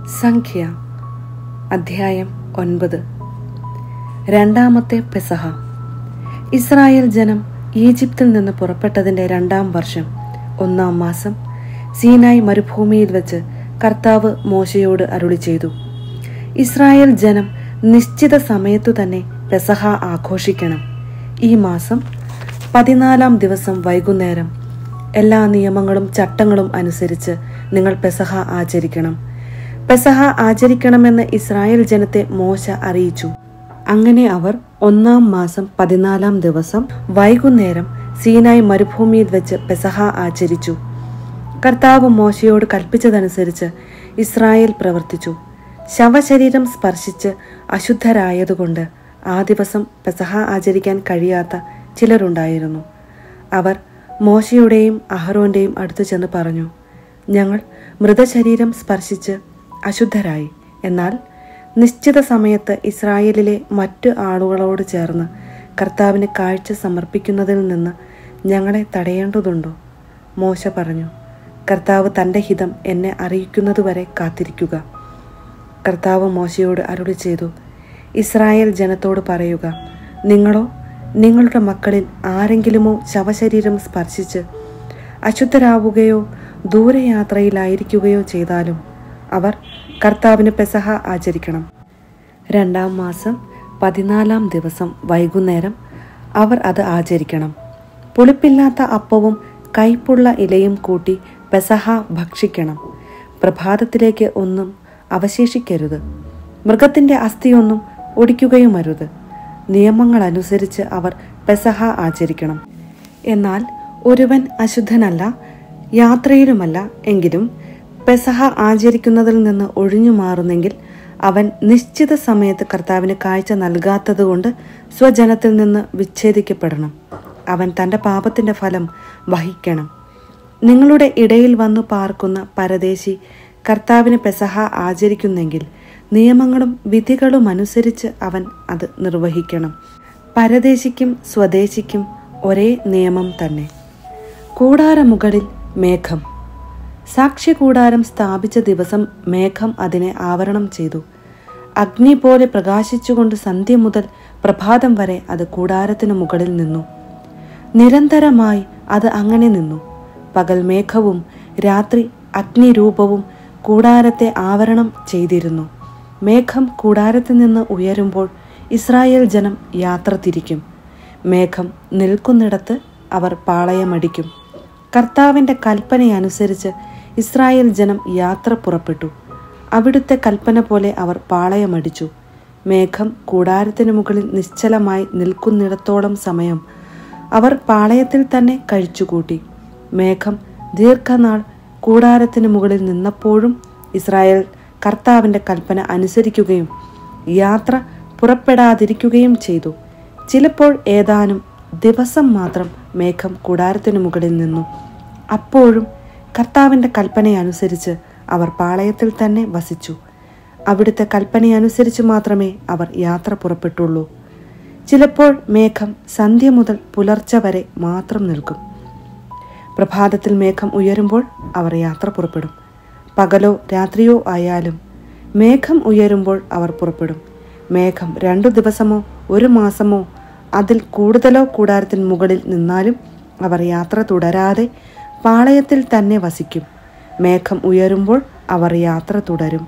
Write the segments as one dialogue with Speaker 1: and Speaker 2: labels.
Speaker 1: സംഖ്യ അധ്യായം 9. രണ്ടാമത്തെ പെസഹ. ഇസ്രായേൽ ജനം ഈജിപ്തിൽ നിന്ന് പുറപ്പെട്ടതിൻ്റെ 2-ാം വർഷം 1-ാം മാസം സീനായ് മരുഭൂമിയിൽ വെച്ച് കർത്താവ് മോശയോട് അരുളി ചെയ്തു, ഇസ്രായേൽ ജനം നിശ്ചിത സമയത്തു തന്നെ പെസഹ ആഘോഷിക്കണം. ഈ മാസം 14-ാം ദിവസം വൈകുന്നേരം എല്ലാ നിയമങ്ങളും ചട്ടങ്ങളും അനുസരിച്ച് നിങ്ങൾ പെസഹ ആചരിക്കണം. പെസഹ ആചരിക്കണമെന്ന് ഇസ്രായേൽ ജനത്തെ മോശ അറിയിച്ചു. അങ്ങനെ അവർ 1-ാം മാസം 14-ാം ദിവസം വൈകുന്നേരം സീനായ് മരുഭൂമിയിൽ വെച്ച് പെസഹ ആചരിച്ചു. കർത്താവ് മോശയോട് കൽപ്പിച്ചതനുസരിച്ച് ഇസ്രായേൽ പ്രവർത്തിച്ചു. ശവശരീരം സ്പർശിച്ച് അശുദ്ധരായതുകൊണ്ട് ആ ദിവസം പെസഹ ആചരിക്കാൻ കഴിയാത്ത ചിലരുണ്ടായിരുന്നു. അവർ മോശയുടെയും അഹരോന്റെയും അടുത്ത് ചെന്ന് പറഞ്ഞു, ഞങ്ങൾ മൃതശരീരം സ്പർശിച്ച് അശുദ്ധരായി. എന്നാൽ നിശ്ചിത സമയത്ത് ഇസ്രായേലിലെ മറ്റു ആളുകളോട് ചേർന്ന് കർത്താവിന് കാഴ്ച സമർപ്പിക്കുന്നതിൽ നിന്ന് ഞങ്ങളെ തടയേണ്ടതുണ്ടോ? മോശ പറഞ്ഞു, കർത്താവ് തൻ്റെ ഹിതം എന്നെ അറിയിക്കുന്നതുവരെ കാത്തിരിക്കുക. കർത്താവ് മോശയോട് അരുളി ചെയ്തു, ഇസ്രായേൽ ജനത്തോട് പറയുക, നിങ്ങളോ നിങ്ങളുടെ മക്കളിൽ ആരെങ്കിലുമോ ശവശരീരം സ്പർശിച്ച് അശുദ്ധരാവുകയോ ദൂരയാത്രയിലായിരിക്കുകയോ ചെയ്താലും അവർ കർത്താവിന് പെസഹ ആചരിക്കണം. 2-ാം മാസം 14-ാം ദിവസം വൈകുന്നേരം അവർ അത് ആചരിക്കണം. പുളിപ്പില്ലാത്ത അപ്പവും കയ്പുള്ള ഇലയും കൂട്ടി പെസഹ ഭക്ഷിക്കണം. പ്രഭാതത്തിലേക്ക് ഒന്നും അവശേഷിക്കരുത്. മൃഗത്തിൻ്റെ അസ്ഥിയൊന്നും ഒടിക്കുകയുമരുത്. നിയമങ്ങൾ അനുസരിച്ച് അവർ പെസഹ ആചരിക്കണം. എന്നാൽ ഒരുവൻ അശുദ്ധനല്ല, യാത്രയിലുമല്ല എങ്കിലും പെസഹ ആചരിക്കുന്നതിൽ നിന്ന് ഒഴിഞ്ഞു മാറുന്നെങ്കിൽ അവൻ നിശ്ചിത സമയത്ത് കർത്താവിന് കാഴ്ച നൽകാത്തതുകൊണ്ട് സ്വജനത്തിൽ നിന്ന് വിച്ഛേദിക്കപ്പെടണം. അവൻ തൻ്റെ പാപത്തിൻ്റെ ഫലം വഹിക്കണം. നിങ്ങളുടെ ഇടയിൽ വന്നു പാർക്കുന്ന പരദേശി കർത്താവിന് പെസഹ ആചരിക്കുന്നെങ്കിൽ നിയമങ്ങളും വിധികളും അനുസരിച്ച് അവൻ അത് നിർവഹിക്കണം. പരദേശിക്കും സ്വദേശിക്കും ഒരേ നിയമം തന്നെ. കൂടാരമുകളിൽ മേഘം. സാക്ഷ്യകൂടാരം സ്ഥാപിച്ച ദിവസം മേഘം അതിനെ ആവരണം ചെയ്തു. അഗ്നി പോലെ പ്രകാശിച്ചുകൊണ്ട് സന്ധ്യ മുതൽ പ്രഭാതം വരെ അത് കൂടാരത്തിനു മുകളിൽ നിന്നു. നിരന്തരമായി അത് അങ്ങനെ നിന്നു. പകൽ മേഘവും രാത്രി അഗ്നിരൂപവും കൂടാരത്തെ ആവരണം ചെയ്തിരുന്നു. മേഘം കൂടാരത്തിൽ നിന്ന് ഉയരുമ്പോൾ ഇസ്രായേൽ ജനം യാത്ര തിരിക്കും. മേഘം നിൽക്കുന്നിടത്ത് അവർ പാളയമടിക്കും. കർത്താവിൻ്റെ കൽപ്പനയനുസരിച്ച് ഇസ്രായേൽ ജനം യാത്ര പുറപ്പെട്ടു. അവിടുത്തെ കൽപ്പന പോലെ അവർ പാളയമടിച്ചു. മേഘം കൂടാരത്തിനു മുകളിൽ നിശ്ചലമായി നിൽക്കുന്നിടത്തോളം സമയം അവർ പാളയത്തിൽ തന്നെ കഴിച്ചുകൂട്ടി. മേഘം ദീർഘനാൾ കൂടാരത്തിനു മുകളിൽ നിന്നപ്പോഴും ഇസ്രായേൽ കർത്താവിൻ്റെ കൽപ്പന അനുസരിക്കുകയും യാത്ര പുറപ്പെടാതിരിക്കുകയും ചെയ്തു. ചിലപ്പോൾ ഏതാനും ദിവസം മാത്രം മേഘം കൂടാരത്തിനു മുകളിൽ നിന്നു. അപ്പോഴും കർത്താവിൻ്റെ കൽപ്പനയനുസരിച്ച് അവർ പാളയത്തിൽ തന്നെ വസിച്ചു. അവിടുത്തെ കൽപ്പനയനുസരിച്ച് മാത്രമേ അവർ യാത്ര പുറപ്പെട്ടുള്ളൂ. ചിലപ്പോൾ മേഘം സന്ധ്യ മുതൽ പുലർച്ചെ വരെ മാത്രം നിൽക്കും. പ്രഭാതത്തിൽ മേഘം ഉയരുമ്പോൾ അവർ യാത്ര പുറപ്പെടും. പകലോ രാത്രിയോ ആയാലും മേഘം ഉയരുമ്പോൾ അവർ പുറപ്പെടും. മേഘം 2 ദിവസമോ 1 മാസമോ അതിൽ കൂടുതലോ കൂടാരത്തിന് മുകളിൽ നിന്നാലും അവർ യാത്ര തുടരാതെ പാളയത്തിൽ തന്നെ വസിക്കും. മേഘം ഉയരുമ്പോൾ അവർ യാത്ര തുടരും.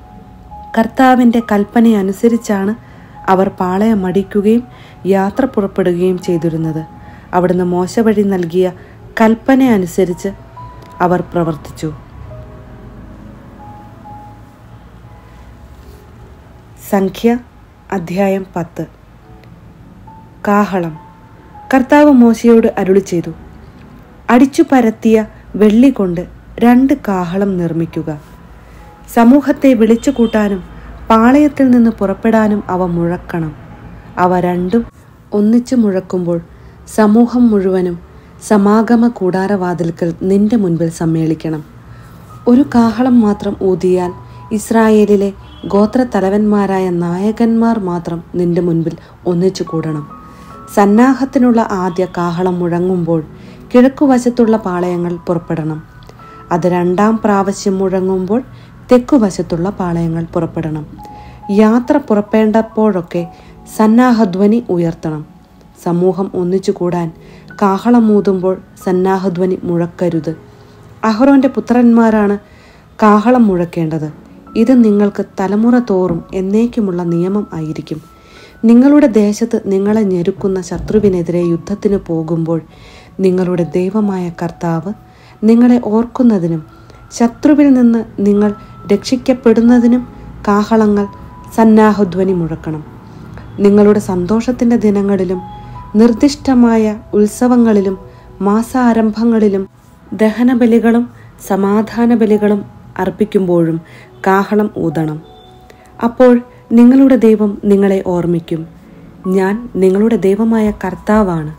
Speaker 1: കർത്താവിൻ്റെ കൽപ്പനയനുസരിച്ചാണ് അവർ പാളയമടിക്കുകയും യാത്ര പുറപ്പെടുകയും ചെയ്തിരുന്നത്. അവിടുന്ന് മോശ വഴി നൽകിയ കൽപ്പനയനുസരിച്ച് അവർ പ്രവർത്തിച്ചു. സംഖ്യ അധ്യായം 10. കാഹളം. കർത്താവ് മോശയോട് അരുളി ചെയ്തു, അടിച്ചു പരത്തിയ വെള്ളി കൊണ്ട് 2 കാഹളം നിർമ്മിക്കുക. സമൂഹത്തെ വിളിച്ചു കൂട്ടാനും പാളയത്തിൽ നിന്ന് പുറപ്പെടാനും അവ മുഴക്കണം. അവ രണ്ടും ഒന്നിച്ചു മുഴക്കുമ്പോൾ സമൂഹം മുഴുവനും സമാഗമ കൂടാരവാതിൽക്കൽ നിന്റെ മുൻപിൽ സമ്മേളിക്കണം. ഒരു കാഹളം മാത്രം ഊതിയാൽ ഇസ്രായേലിലെ ഗോത്രത്തലവന്മാരായ നായകന്മാർ മാത്രം നിന്റെ മുൻപിൽ ഒന്നിച്ചു കൂടണം. സന്നാഹത്തിനുള്ള ആദ്യ കാഹളം മുഴങ്ങുമ്പോൾ കിഴക്കുവശത്തുള്ള പാളയങ്ങൾ പുറപ്പെടണം. അത് 2-ാം പ്രാവശ്യം മുഴങ്ങുമ്പോൾ തെക്കുവശത്തുള്ള പാളയങ്ങൾ പുറപ്പെടണം. യാത്ര പുറപ്പെടേണ്ടപ്പോഴൊക്കെ സന്നാഹധ്വനി ഉയർത്തണം. സമൂഹം ഒന്നിച്ചു കൂടാൻ കാഹളമൂതുമ്പോൾ സന്നാഹധ്വനി മുഴക്കരുത്. അഹ്റോന്റെ പുത്രന്മാരാണ് കാഹളം മുഴക്കേണ്ടത്. ഇത് നിങ്ങൾക്ക് തലമുറ തോറും എന്നേക്കുമുള്ള നിയമം ആയിരിക്കും. നിങ്ങളുടെ ദേശത്ത് നിങ്ങളെ ഞെരുക്കുന്ന ശത്രുവിനെതിരെ യുദ്ധത്തിന് പോകുമ്പോൾ നിങ്ങളുടെ ദൈവമായ കർത്താവ് നിങ്ങളെ ഓർക്കുന്നതിനും ശത്രുവിൽ നിന്ന് നിങ്ങൾ രക്ഷിക്കപ്പെടുന്നതിനും കാഹളങ്ങൾ സന്നാഹധ്വനി മുഴക്കണം. നിങ്ങളുടെ സന്തോഷത്തിൻ്റെ ദിനങ്ങളിലും നിർദ്ദിഷ്ടമായ ഉത്സവങ്ങളിലും മാസാരംഭങ്ങളിലും ദഹനബലികളും സമാധാന ബലികളും അർപ്പിക്കുമ്പോഴും കാഹളം ഊതണം. അപ്പോൾ നിങ്ങളുടെ ദൈവം നിങ്ങളെ ഓർമ്മിക്കും. ഞാൻ നിങ്ങളുടെ ദൈവമായ കർത്താവാണ്.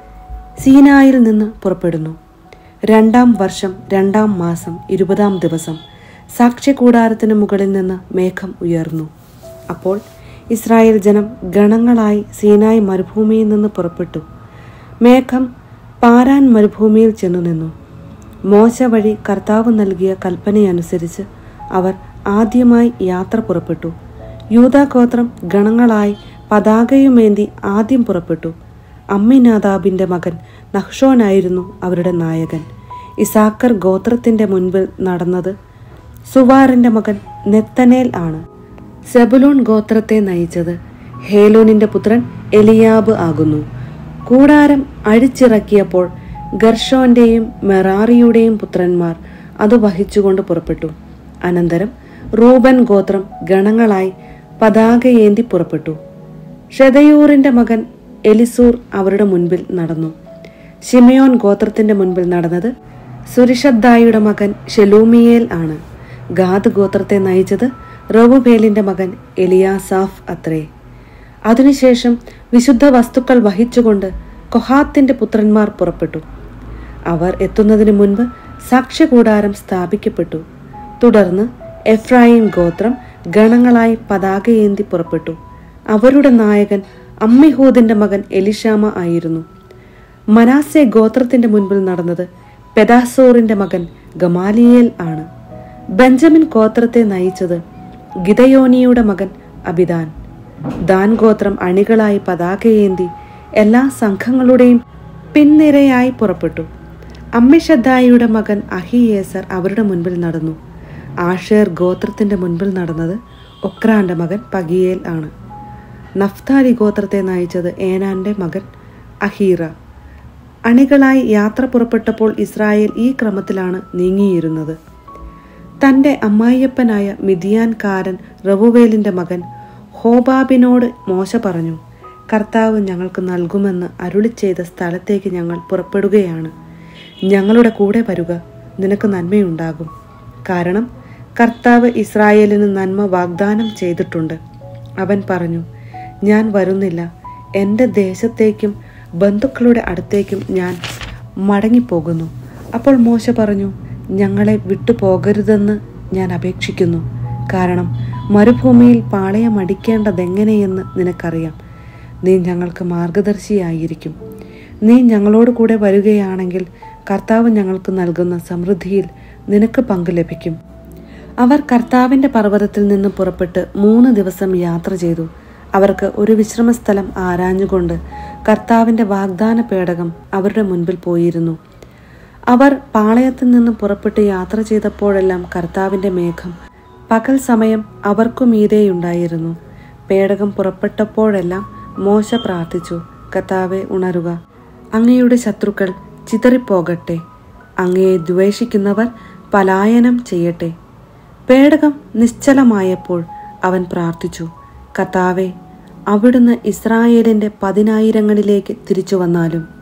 Speaker 1: സീനായിൽ നിന്ന് പുറപ്പെടുന്നു. 2-ാം വർഷം 2-ാം മാസം 20-ാം ദിവസം സാക്ഷ്യകൂടാരത്തിന് മുകളിൽ നിന്ന് മേഘം ഉയർന്നു. അപ്പോൾ ഇസ്രായേൽ ജനം ഗണങ്ങളായി സീനായ് മരുഭൂമിയിൽ നിന്ന് പുറപ്പെട്ടു. മേഘം പാരാൻ മരുഭൂമിയിൽ ചെന്നു നിന്നു. മോശ വഴി കർത്താവ് നൽകിയ കൽപ്പനയനുസരിച്ച് അവർ ആദ്യമായി യാത്ര പുറപ്പെട്ടു. യൂദാഗോത്രം ഗണങ്ങളായി പതാകയുമേന്തി ആദ്യം പുറപ്പെട്ടു. അമ്മിനാദാബിന്റെ മകൻ നഹ്ഷോനായിരുന്നു അവരുടെ നായകൻ. ഇസാക്കർ ഗോത്രത്തിന്റെ മുൻപിൽ നടന്നത് സുവാറിന്റെ മകൻ നെത്തനേൽ ആണ്. സെബുലൂൺ ഗോത്രത്തെ നയിച്ചത് ഹേലോനിന്റെ പുത്രൻ എലിയാബ് ആകുന്നു. കൂടാരം അഴിച്ചിറക്കിയപ്പോൾ ഗർഷോന്റെയും മെറാറിയുടെയും പുത്രന്മാർ അത് വഹിച്ചുകൊണ്ട് പുറപ്പെട്ടു. അനന്തരം റൂബൻ ഗോത്രം ഗണങ്ങളായി പതാകയേന്തി പുറപ്പെട്ടു. ഷെദയൂറിന്റെ മകൻ എലിസൂർ അവരുടെ മുൻപിൽ നടന്നു. ശിമയോൻ ഗോത്രത്തിന്റെ മുൻപിൽ നടന്നത് സുരിഷദ്ദായുടെ മകൻ ഷെലൂമിയേൽ ആണ്. ഗാദ് ഗോത്രത്തെ നയിച്ചത് റവുബേലിന്റെ മകൻ എലിയാസാഫ് അത്രേ. അതിനുശേഷം വിശുദ്ധ വസ്തുക്കൾ വഹിച്ചുകൊണ്ട് കൊഹാത്തിന്റെ പുത്രന്മാർ പുറപ്പെട്ടു. അവർ എത്തുന്നതിന് മുൻപ് സാക്ഷ്യകൂടാരം സ്ഥാപിക്കപ്പെട്ടു. തുടർന്ന് എഫ്രായിം ഗോത്രം ഗണങ്ങളായി പതാകയേന്തി പുറപ്പെട്ടു. അവരുടെ നായകൻ അമ്മിഹൂദിന്റെ മകൻ എലിഷാമ ആയിരുന്നു. മനാസെ ഗോത്രത്തിന്റെ മുൻപിൽ നടന്നത് പെദാസോറിന്റെ മകൻ ഗമാലിയേൽ ആണ്. ബെഞ്ചമിൻ ഗോത്രത്തെ നയിച്ചത് ഗിദയോനിയുടെ മകൻ അബിദാൻ. ദാൻ ഗോത്രം അണികളായി പതാകയേന്തി എല്ലാ സംഘങ്ങളുടെയും പിൻനിരയായി പുറപ്പെട്ടു. അമ്മിഷദ്ദായിയുടെ മകൻ അഹിയേസർ അവരുടെ മുൻപിൽ നടന്നു. ആഷേർ ഗോത്രത്തിന്റെ മുൻപിൽ നടന്നത് ഒക്രാന്റെ മകൻ പഗിയേൽ ആണ്. നഫ്താലി ഗോത്രത്തെ നയിച്ചത് ഏനാന്റെ മകൻ അഹീറ. അണികളായി യാത്ര പുറപ്പെട്ടപ്പോൾ ഇസ്രായേൽ ഈ ക്രമത്തിലാണ് നീങ്ങിയിരുന്നത്. തന്റെ അമ്മായിയപ്പനായ മിദിയാൻകാരൻ റവുവേലിന്റെ മകൻ ഹോബാബിനോട് മോശ പറഞ്ഞു, കർത്താവ് ഞങ്ങൾക്ക് നൽകുമെന്ന് അരുളി ചെയ്ത സ്ഥലത്തേക്ക് ഞങ്ങൾ പുറപ്പെടുകയാണ്. ഞങ്ങളുടെ കൂടെ വരുക, നിനക്ക് നന്മയുണ്ടാകും. കാരണം കർത്താവ് ഇസ്രായേലിന് നന്മ വാഗ്ദാനം ചെയ്തിട്ടുണ്ട്. അവൻ പറഞ്ഞു, ഞാൻ വരുന്നില്ല. എൻ്റെ ദേശത്തേക്കും ബന്ധുക്കളുടെ അടുത്തേക്കും ഞാൻ മടങ്ങിപ്പോകുന്നു. അപ്പോൾ മോശ പറഞ്ഞു, ഞങ്ങളെ വിട്ടുപോകരുതെന്ന് ഞാൻ അപേക്ഷിക്കുന്നു. കാരണം മരുഭൂമിയിൽ പാളയമടിക്കേണ്ടതെങ്ങനെയെന്ന് നിനക്കറിയാം. നീ ഞങ്ങൾക്ക് മാർഗദർശിയായിരിക്കും. നീ ഞങ്ങളോട് കൂടെ വരികയാണെങ്കിൽ കർത്താവ് ഞങ്ങൾക്ക് നൽകുന്ന സമൃദ്ധിയിൽ നിനക്ക് പങ്ക് ലഭിക്കും. അവർ കർത്താവിൻ്റെ പർവ്വതത്തിൽ നിന്ന് പുറപ്പെട്ട് 3 ദിവസം യാത്ര ചെയ്തു. അവർക്ക് ഒരു വിശ്രമസ്ഥലം ആരാഞ്ഞുകൊണ്ട് കർത്താവിൻ്റെ വാഗ്ദാന പേടകം അവരുടെ മുൻപിൽ പോയിരുന്നു. അവർ പാളയത്തിൽ നിന്ന് പുറപ്പെട്ട് യാത്ര ചെയ്തപ്പോഴെല്ലാം കർത്താവിൻ്റെ മേഘം പകൽ സമയം അവർക്കു മീതെയുണ്ടായിരുന്നു. പേടകം പുറപ്പെട്ടപ്പോഴെല്ലാം മോശ പ്രാർത്ഥിച്ചു, കർത്താവേ, ഉണരുക. അങ്ങയുടെ ശത്രുക്കൾ ചിതറിപ്പോകട്ടെ. അങ്ങയെ ദ്വേഷിക്കുന്നവർ പലായനം ചെയ്യട്ടെ. പേടകം നിശ്ചലമായപ്പോൾ അവൻ പ്രാർത്ഥിച്ചു, കർത്താവേ, അവിടുന്ന് ഇസ്രായേലിൻ്റെ 10,000ങ്ങളിലേക്ക് തിരിച്ചു വന്നാലും